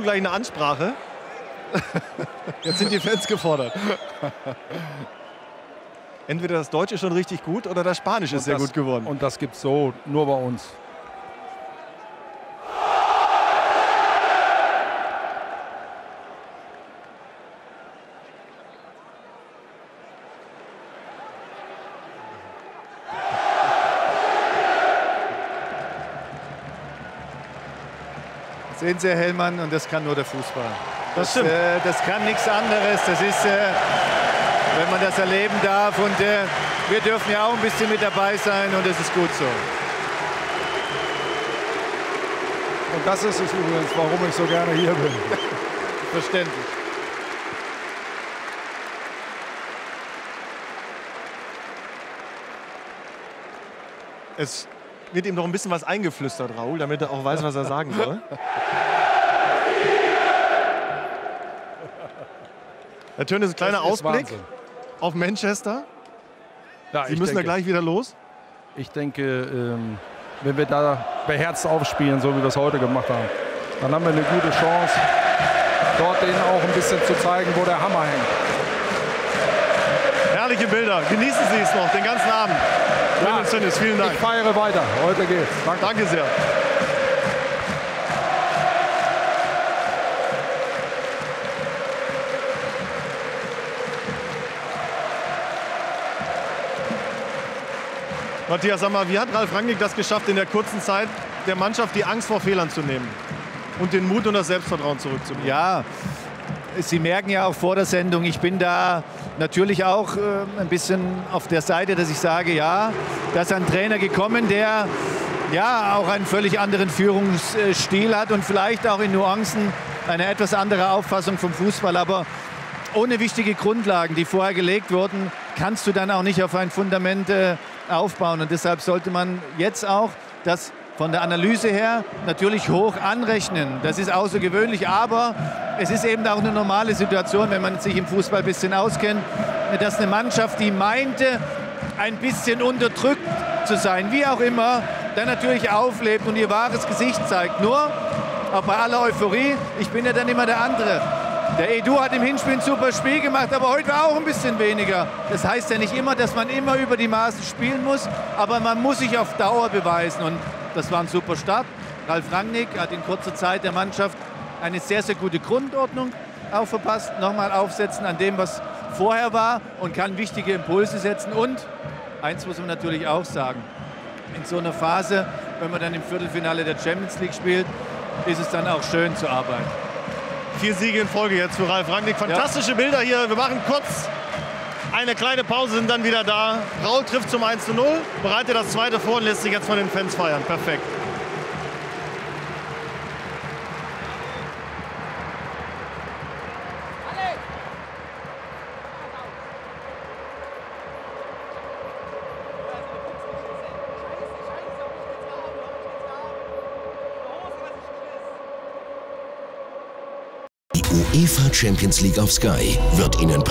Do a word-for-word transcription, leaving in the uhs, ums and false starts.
gleich eine Ansprache. Jetzt sind die Fans gefordert. Entweder das Deutsche ist schon richtig gut oder das Spanische ist sehr gut geworden. Und das gibt es so nur bei uns. Sehen Sie, Herr Hellmann, und das kann nur der Fußball. Das Das, stimmt. äh, das kann nichts anderes. Das ist, äh, wenn man das erleben darf. Und äh, wir dürfen ja auch ein bisschen mit dabei sein. Und das ist gut so. Und das ist es übrigens, warum ich so gerne hier bin. Verständlich. Es wird ihm noch ein bisschen was eingeflüstert, Raoul, damit er auch weiß, was er sagen soll. Herr Tönnes, ein kleiner Das ist Ausblick Wahnsinn. auf Manchester. Ja, Sie ich müssen denke, da gleich wieder los. Ich denke, ähm, wenn wir da beherzt aufspielen, so wie wir es heute gemacht haben, dann haben wir eine gute Chance, dort denen auch ein bisschen zu zeigen, wo der Hammer hängt. Herrliche Bilder. Genießen Sie es noch den ganzen Abend. Ja, Tönnes, Tönnes, vielen Dank. Ich feiere weiter. Heute geht's. Danke. Danke sehr. Matthias, sag mal, wie hat Ralf Rangnick das geschafft, in der kurzen Zeit der Mannschaft die Angst vor Fehlern zu nehmen und den Mut und das Selbstvertrauen zurückzubringen? Ja, Sie merken ja auch vor der Sendung, ich bin da natürlich auch äh, ein bisschen auf der Seite, dass ich sage, ja, da ist ein Trainer gekommen, der ja auch einen völlig anderen Führungsstil hat und vielleicht auch in Nuancen eine etwas andere Auffassung vom Fußball. Aber ohne wichtige Grundlagen, die vorher gelegt wurden, kannst du dann auch nicht auf ein Fundament äh, aufbauen. Und deshalb sollte man jetzt auch das von der Analyse her natürlich hoch anrechnen. Das ist außergewöhnlich, aber es ist eben auch eine normale Situation, wenn man sich im Fußball ein bisschen auskennt, dass eine Mannschaft, die meinte, ein bisschen unterdrückt zu sein, wie auch immer, dann natürlich auflebt und ihr wahres Gesicht zeigt. Nur, auch bei aller Euphorie, ich bin ja dann immer der andere. Der Edu hat im Hinspiel ein super Spiel gemacht, aber heute war auch ein bisschen weniger. Das heißt ja nicht immer, dass man immer über die Maßen spielen muss, aber man muss sich auf Dauer beweisen. Und das war ein super Start. Ralf Rangnick hat in kurzer Zeit der Mannschaft eine sehr, sehr gute Grundordnung auch verpasst. Nochmal aufsetzen an dem, was vorher war und kann wichtige Impulse setzen. Und eins muss man natürlich auch sagen, in so einer Phase, wenn man dann im Viertelfinale der Champions League spielt, ist es dann auch schön zu arbeiten. Vier Siege in Folge jetzt für Ralf Rangnick. Fantastische ja. Bilder hier. Wir machen kurz eine kleine Pause, sind dann wieder da. Raul trifft zum eins zu null, bereitet das zweite vor und lässt sich jetzt von den Fans feiern. Perfekt. Die UEFA Champions League auf Sky wird Ihnen